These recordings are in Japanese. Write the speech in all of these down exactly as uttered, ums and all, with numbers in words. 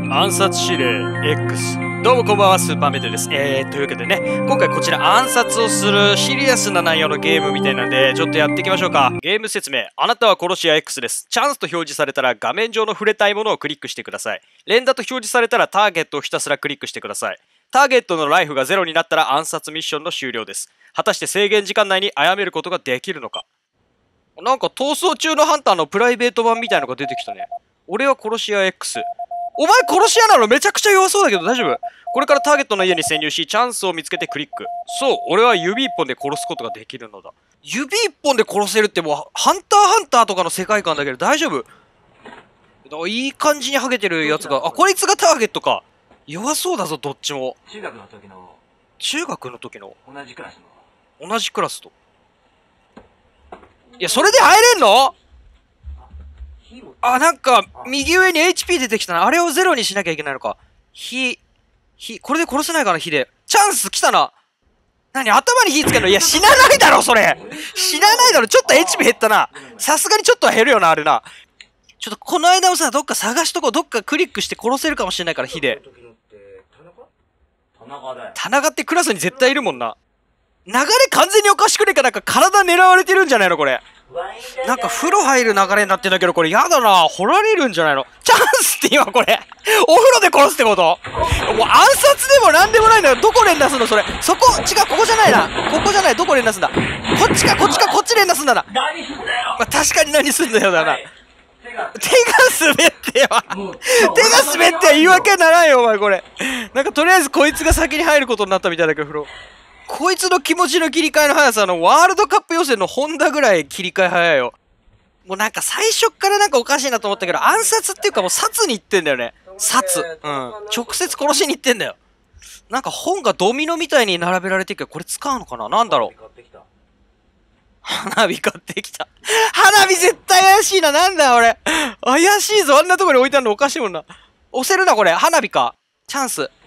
暗殺指令 X。 どうもこんばんは、スーパーメテです。えー、というわけでね、今回こちら暗殺をするシリアスな内容のゲームみたいなんで、ちょっとやっていきましょうか。ゲーム説明。あなたは殺し屋 X です。チャンスと表示されたら画面上の触れたいものをクリックしてください。連打と表示されたらターゲットをひたすらクリックしてください。ターゲットのライフがゼロになったら暗殺ミッションの終了です。果たして制限時間内に殺めることができるのか。なんか逃走中のハンターのプライベート版みたいのが出てきたね。俺は殺し屋 X。お前殺し屋なの？めちゃくちゃ弱そうだけど大丈夫？これからターゲットの家に潜入し、チャンスを見つけてクリック。そう、俺は指一本で殺すことができるのだ。指一本で殺せるってもう、ハンターハンターとかの世界観だけど大丈夫？いい感じにハゲてるやつが、あ、こいつがターゲットか。弱そうだぞ、どっちも。 中学の時の。 中学の時の同じクラスの。同じクラスと。いや、それで入れんの？あ、なんか、右上に エイチピー 出てきたな。あれをゼロにしなきゃいけないのか。火、火、これで殺せないかな、火で。チャンス来たな。何、頭に火つけるの？いや、死なないだろ、それ。死なないだろ。ちょっと エイチピー 減ったな。さすがにちょっとは減るよな、あれな。ちょっとこの間をさ、どっか探しとこう。どっかクリックして殺せるかもしれないから、火で。田中ってクラスに絶対いるもんな。流れ完全におかしくねえか。なんか体狙われてるんじゃないのこれ。なんか風呂入る流れになってんだけど、これやだな。掘られるんじゃないの？チャンスって今これお風呂で殺すってこと？もう暗殺でもなんでもないんだよ。どこ連打すんのそれ。そこ、違う、ここじゃないな。ここじゃない。どこ連打すんだ。こっちか、こっちか、こっち連打すんだな。 何すんだよ。 まあ、確かに何すんだよだな。手が滑ってよ。手が滑って言い訳ならんよ、お前これ。なんかとりあえずこいつが先に入ることになったみたいだけど、風呂。こいつの気持ちの切り替えの速さのワールドカップ予選のホンダぐらい切り替え早いよ。もうなんか最初っからなんかおかしいなと思ったけど、暗殺っていうかもう殺に行ってんだよね。殺。うん。直接殺しに行ってんだよ。なんか本がドミノみたいに並べられてるけど、これ使うのかな？なんだろう。花火買ってきた。花火絶対怪しいな。なんだ俺。怪しいぞ。あんなとこに置いてあるのおかしいもんな。押せるなこれ。花火か。チャンス。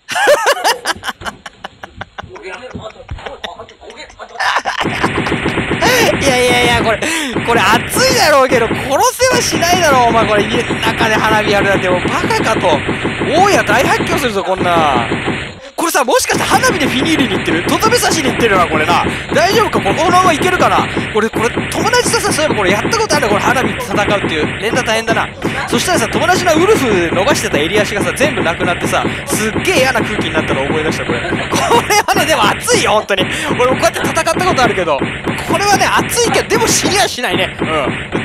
いやいやいや、これ、これ熱いだろうけど、殺せはしないだろう、お前。これ、家の中で花火やるなんて、もうバカかと。大家大発狂するぞ、こんな。これさ、もしかして花火でフィニールに行ってる？とどめ刺しに行ってるな、これな。大丈夫か？このままいけるかな？これ、これ、友達とさ、そういえばこれやったことあるよ、これ花火で戦うっていう。連打大変だな。そしたらさ、友達のウルフ伸ばしてた襟足がさ、全部なくなってさ、すっげえ嫌な空気になったのを思い出した、これ。これはね、でも熱いよ、ほんとに。俺もこうやって戦ったことあるけど、これはね、熱いけど、でも死にはしないね。うん。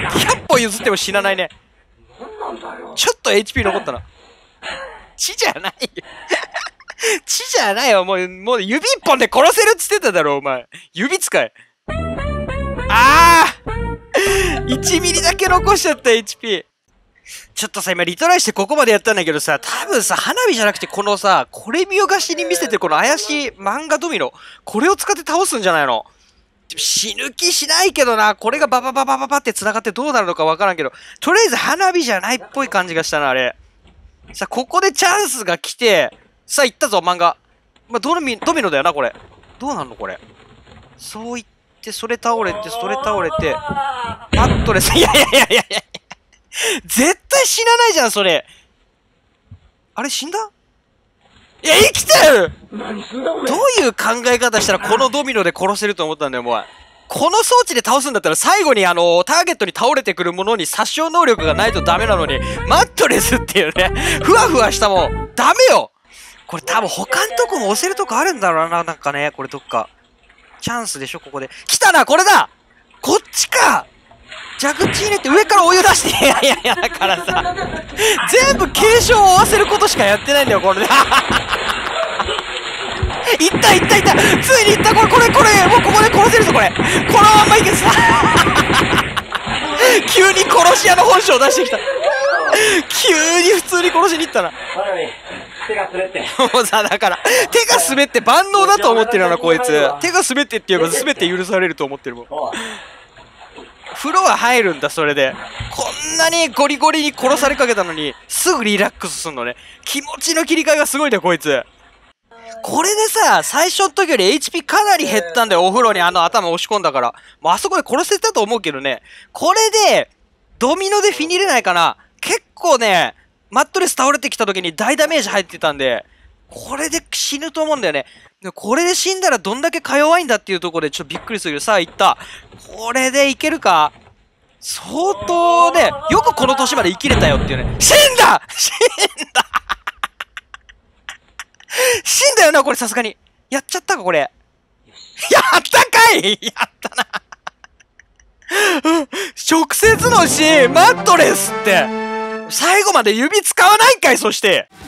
ひゃっぽ譲っても死なないね。ちょっと エイチピー 残ったな。血じゃないよ。血じゃないよ。もう、もう指一本で殺せるっつってただろ、お前。指使え。あー !いち ミリだけ残しちゃった、エイチピー。ちょっとさ、今リトライしてここまでやったんだけどさ、多分さ、花火じゃなくてこのさ、これ見よがしに見せてこの怪しい漫画ドミノ。これを使って倒すんじゃないの？死ぬ気しないけどな。これがババババババって繋がってどうなるのかわからんけど、とりあえず花火じゃないっぽい感じがしたな、あれ。さ、ここでチャンスが来て、さあ、行ったぞ、漫画。まあ、ドミ、ドミノだよな、これ。どうなんのこれ。そう言って、それ倒れて、それ倒れて、マットレス、いやいやいやいやいや絶対死なないじゃん、それ。あれ、死んだ？いや、生きてる！どういう考え方したらこのドミノで殺せると思ったんだよ、もう。この装置で倒すんだったら最後にあの、ターゲットに倒れてくるものに殺傷能力がないとダメなのに、マットレスっていうね、ふわふわしたもん、ダメよ！これ多分他のとこも押せるとこあるんだろうな、なんかね、これどっか。チャンスでしょ、ここで。来たな、これだ！こっちか！蛇口入れて上からお湯出して、いやいやいや、だからさ、全部継承を追わせることしかやってないんだよ、これで。いったいったいったついにいったこれこれこれもうここで殺せるぞ、これこのまんまいけさ急に殺し屋の本性を出してきた。急に普通に殺しに行ったな。 手が滑って。 もうさ、だから、手が滑って万能だと思ってるよな、こいつ。手が滑ってっていうか、全て許されると思ってるもん。風呂は入るんだ、それで。こんなにゴリゴリに殺されかけたのに、すぐリラックスすんのね。気持ちの切り替えがすごいんだよ、こいつ。これでさ、最初の時より エイチピー かなり減ったんだよ、お風呂にあの頭押し込んだから。もうあそこで殺せたと思うけどね。これで、ドミノでフィニれないかな。結構ね、 マットレス倒れてきた時に大ダメージ入ってたんで、これで死ぬと思うんだよね。でこれで死んだらどんだけか弱いんだっていうところでちょっとびっくりする。さあ、いった。これでいけるか？相当ね、よくこの年まで生きれたよっていうね。死んだ死んだ死んだよな、これさすがに。やっちゃったか、これ。やったかいやったな直接の死マットレスって最後まで指使わないんかい、そして